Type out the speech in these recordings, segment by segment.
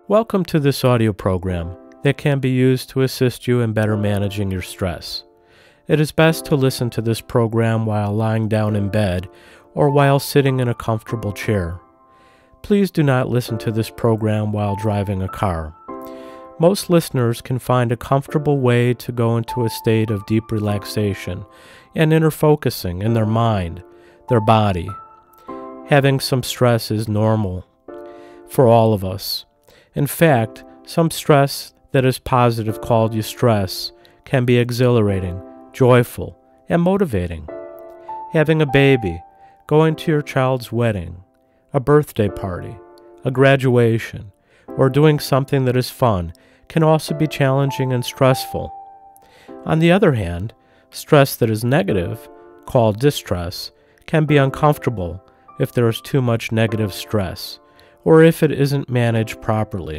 Welcome to this audio program that can be used to assist you in better managing your stress. It is best to listen to this program while lying down in bed or while sitting in a comfortable chair. Please do not listen to this program while driving a car. Most listeners can find a comfortable way to go into a state of deep relaxation and inner focusing in their mind, their body. Having some stress is normal for all of us. In fact, some stress that is positive called eustress can be exhilarating, joyful, and motivating. Having a baby, going to your child's wedding, a birthday party, a graduation, or doing something that is fun can also be challenging and stressful. On the other hand, stress that is negative, called distress, can be uncomfortable if there is too much negative stress, or if it isn't managed properly.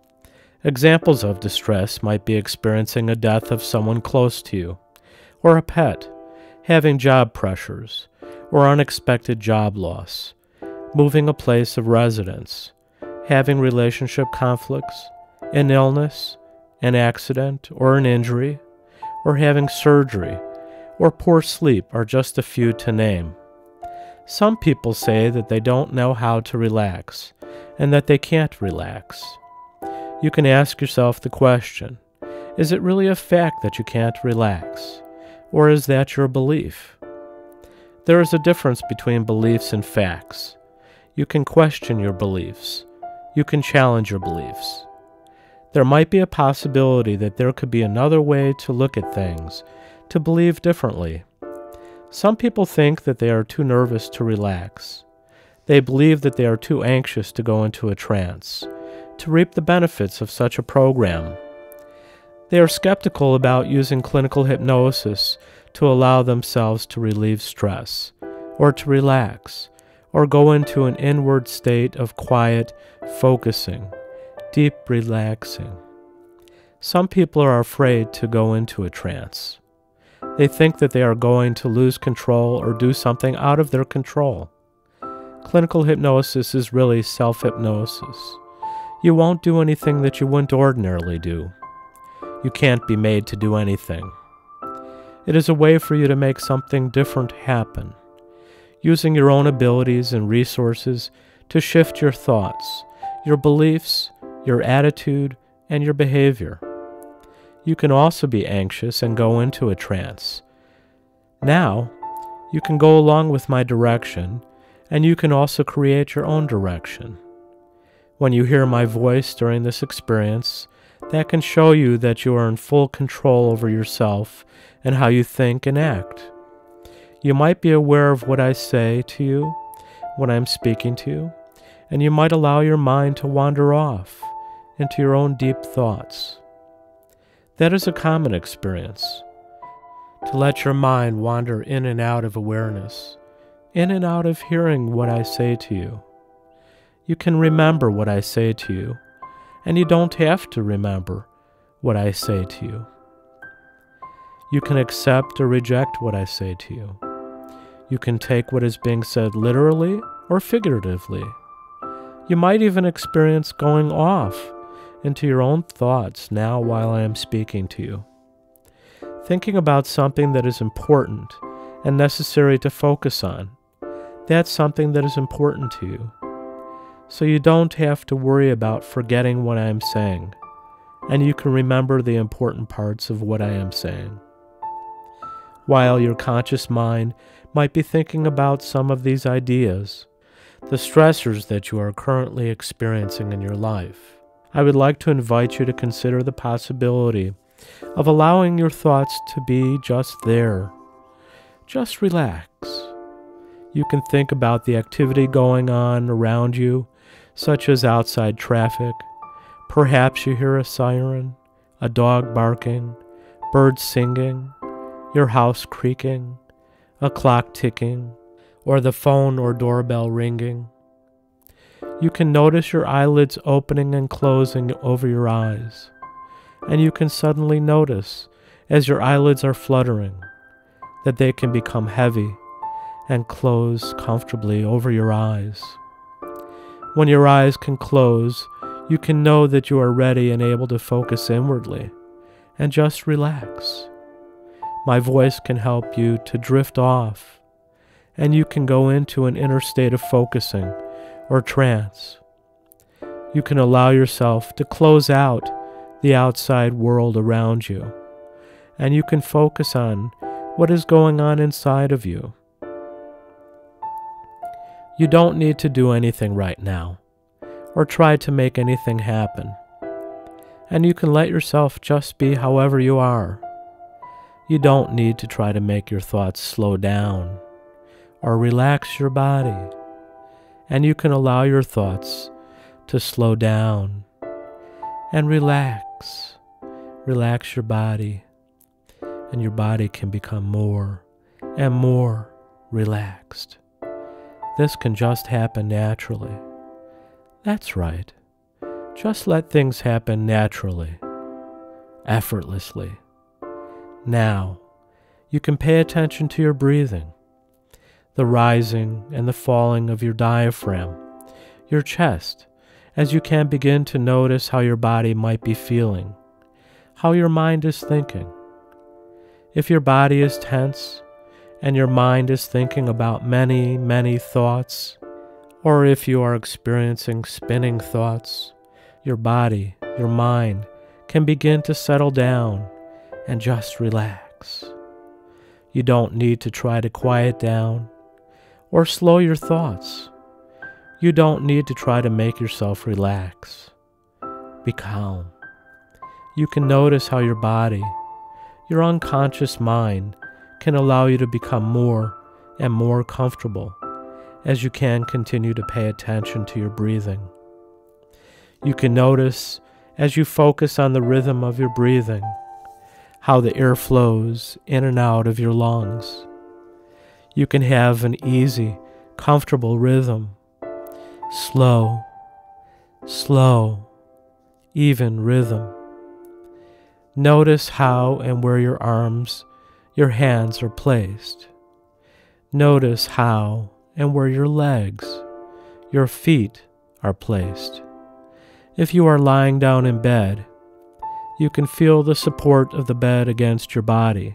Examples of distress might be experiencing a death of someone close to you, or a pet, having job pressures, or unexpected job loss, moving a place of residence, having relationship conflicts, an illness, an accident, or an injury, or having surgery, or poor sleep are just a few to name. Some people say that they don't know how to relax, and that they can't relax. You can ask yourself the question, is it really a fact that you can't relax? Or is that your belief? There is a difference between beliefs and facts. You can question your beliefs. You can challenge your beliefs. There might be a possibility that there could be another way to look at things, to believe differently. Some people think that they are too nervous to relax. They believe that they are too anxious to go into a trance, to reap the benefits of such a program. They are skeptical about using clinical hypnosis to allow themselves to relieve stress, or to relax, or go into an inward state of quiet, focusing, deep relaxing. Some people are afraid to go into a trance. They think that they are going to lose control or do something out of their control. Clinical hypnosis is really self-hypnosis. You won't do anything that you wouldn't ordinarily do. You can't be made to do anything. It is a way for you to make something different happen, using your own abilities and resources to shift your thoughts, your beliefs, your attitude, and your behavior. You can also be anxious and go into a trance. Now, you can go along with my direction, and you can also create your own direction. When you hear my voice during this experience, that can show you that you are in full control over yourself and how you think and act. You might be aware of what I say to you when I'm speaking to you, and you might allow your mind to wander off into your own deep thoughts. That is a common experience, to let your mind wander in and out of awareness, in and out of hearing what I say to you. You can remember what I say to you, and you don't have to remember what I say to you. You can accept or reject what I say to you. You can take what is being said literally or figuratively. You might even experience going off into your own thoughts now while I am speaking to you, thinking about something that is important and necessary to focus on. That's something that is important to you. So you don't have to worry about forgetting what I am saying, and you can remember the important parts of what I am saying. While your conscious mind might be thinking about some of these ideas, the stressors that you are currently experiencing in your life, I would like to invite you to consider the possibility of allowing your thoughts to be just there. Just relax. You can think about the activity going on around you, such as outside traffic. Perhaps you hear a siren, a dog barking, birds singing, your house creaking, a clock ticking, or the phone or doorbell ringing. You can notice your eyelids opening and closing over your eyes, and you can suddenly notice, as your eyelids are fluttering, that they can become heavy and close comfortably over your eyes. When your eyes can close, You can know that you are ready and able to focus inwardly and just relax. My voice can help you to drift off, and you can go into an inner state of focusing or trance. You can allow yourself to close out the outside world around you, and you can focus on what is going on inside of you. You don't need to do anything right now, or try to make anything happen, and you can let yourself just be however you are. You don't need to try to make your thoughts slow down or relax your body, and you can allow your thoughts to slow down and relax. Relax your body, and your body can become more and more relaxed. This can just happen naturally. That's right. Just let things happen naturally, effortlessly. Now, you can pay attention to your breathing, the rising and the falling of your diaphragm, your chest, as you can begin to notice how your body might be feeling, how your mind is thinking. If your body is tense and your mind is thinking about many, many thoughts, or if you are experiencing spinning thoughts, your body, your mind can begin to settle down and just relax. You don't need to try to quiet down or slow your thoughts. You don't need to try to make yourself relax. Be calm. You can notice how your body, your unconscious mind, can allow you to become more and more comfortable as you can continue to pay attention to your breathing. You can notice, as you focus on the rhythm of your breathing, how the air flows in and out of your lungs. You can have an easy, comfortable rhythm. Slow, slow, even rhythm. Notice how and where your arms, your hands are placed. Notice how and where your legs, your feet are placed. If you are lying down in bed, you can feel the support of the bed against your body.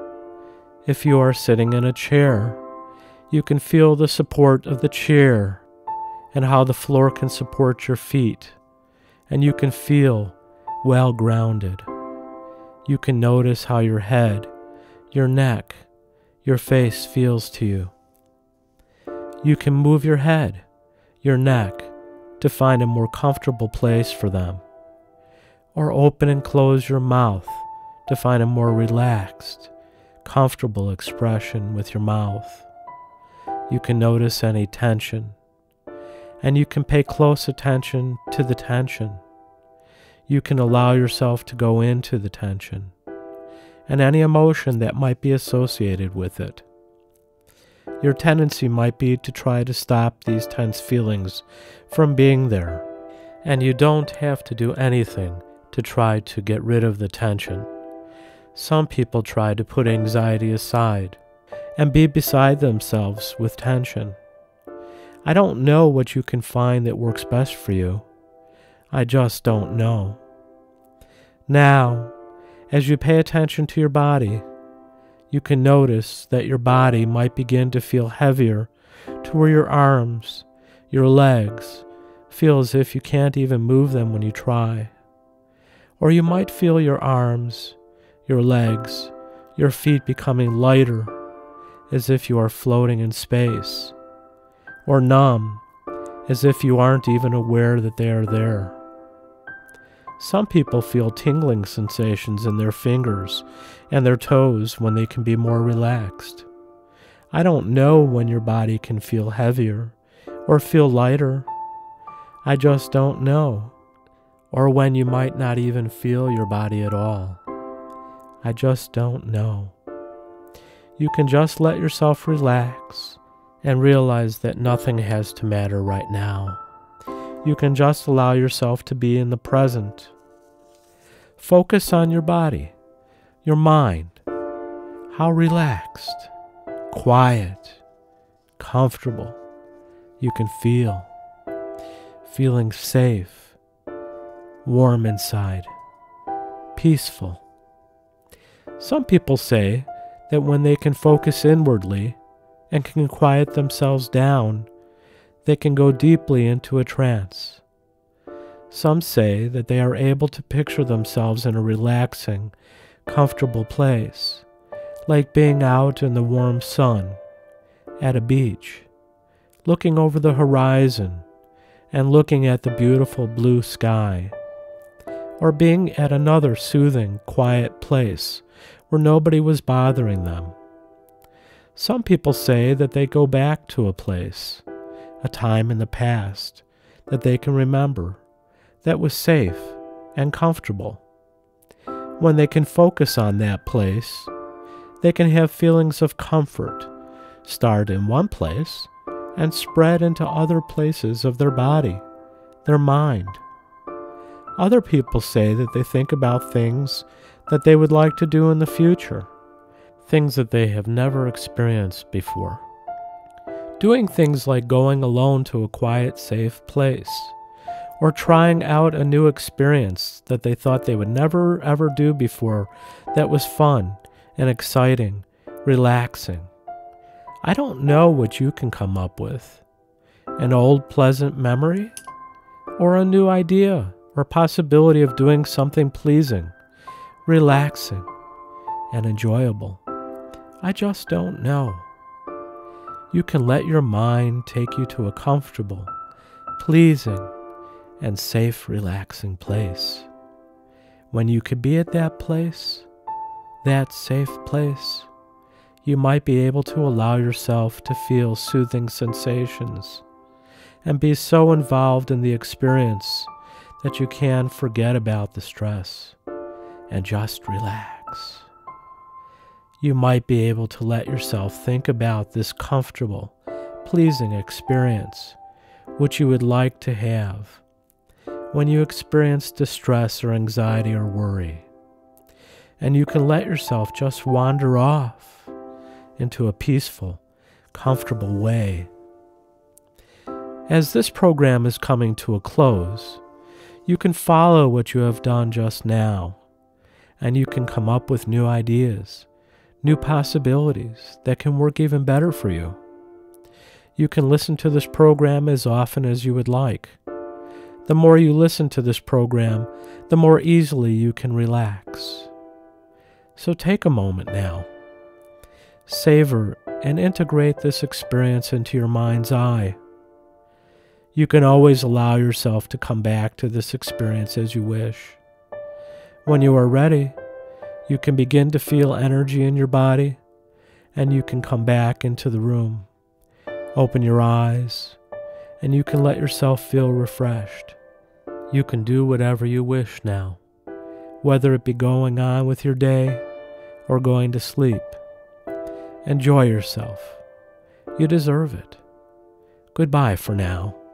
If you are sitting in a chair, you can feel the support of the chair and how the floor can support your feet, and you can feel well grounded. You can notice how your head, your neck, your face feels to you. You can move your head, your neck, to find a more comfortable place for them, or open and close your mouth to find a more relaxed, comfortable expression with your mouth. You can notice any tension, and you can pay close attention to the tension. You can allow yourself to go into the tension and any emotion that might be associated with it. Your tendency might be to try to stop these tense feelings from being there, and you don't have to do anything to try to get rid of the tension. Some people try to put anxiety aside and be beside themselves with tension. I don't know what you can find that works best for you. I just don't know. Now, as you pay attention to your body, you can notice that your body might begin to feel heavier to where your arms, your legs, feel as if you can't even move them when you try. Or you might feel your arms, your legs, your feet becoming lighter, as if you are floating in space, or numb, as if you aren't even aware that they are there. Some people feel tingling sensations in their fingers and their toes when they can be more relaxed. I don't know when your body can feel heavier or feel lighter. I just don't know. Or when you might not even feel your body at all. I just don't know. You can just let yourself relax and realize that nothing has to matter right now. You can just allow yourself to be in the present. Focus on your body, your mind, how relaxed, quiet, comfortable you can feel, feeling safe warm inside, peaceful. Some people say that when they can focus inwardly and can quiet themselves down, they can go deeply into a trance. Some say that they are able to picture themselves in a relaxing, comfortable place, like being out in the warm sun, at a beach, looking over the horizon and looking at the beautiful blue sky, or being at another soothing, quiet place where nobody was bothering them. Some people say that they go back to a place, a time in the past that they can remember, that was safe and comfortable. When they can focus on that place, they can have feelings of comfort, start in one place and spread into other places of their body, their mind. Other people say that they think about things that they would like to do in the future, things that they have never experienced before. Doing things like going alone to a quiet, safe place, or trying out a new experience that they thought they would never ever do before that was fun and exciting, relaxing. I don't know what you can come up with. An old pleasant memory? Or a new idea or possibility of doing something pleasing, relaxing, and enjoyable? I just don't know. You can let your mind take you to a comfortable, pleasing, and safe, relaxing place. When you could be at that place, that safe place, you might be able to allow yourself to feel soothing sensations and be so involved in the experience that you can forget about the stress and just relax. You might be able to let yourself think about this comfortable, pleasing experience which you would like to have when you experience distress or anxiety or worry. And you can let yourself just wander off into a peaceful, comfortable way. As this program is coming to a close, you can follow what you have done just now, and you can come up with new ideas, new possibilities that can work even better for you. You can listen to this program as often as you would like. The more you listen to this program, the more easily you can relax. So take a moment now. Savor and integrate this experience into your mind's eye. You can always allow yourself to come back to this experience as you wish. When you are ready, you can begin to feel energy in your body, and you can come back into the room. Open your eyes, and you can let yourself feel refreshed. You can do whatever you wish now, whether it be going on with your day or going to sleep. Enjoy yourself. You deserve it. Goodbye for now.